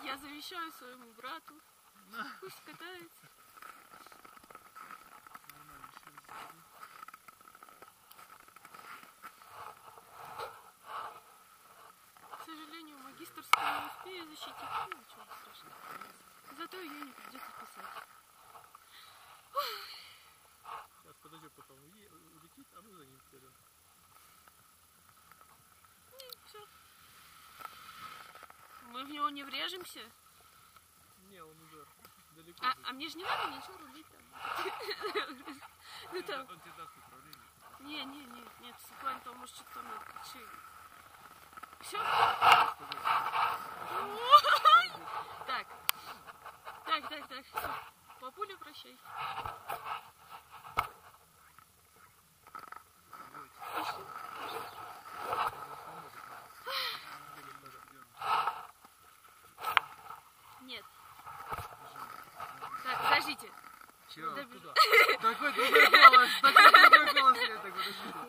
я завещаю своему брату. Пусть катается. К сожалению, магистерскую не успею защитить. Ну, ничего страшного. Зато ее не придется писать. Сейчас подожди, потом улетит, а мы за ним вперед. Все. Мы в него не врежемся. Не, он уже далеко. А мне же не надо ничего рулить там. Ну там. Он тебе даст управление. Нет, в плане того, может, что-то там отключили. Все? Так. Все. Папуля, прощай. Нет. Так, подождите. Чего? Такой другой голос, я так подожди.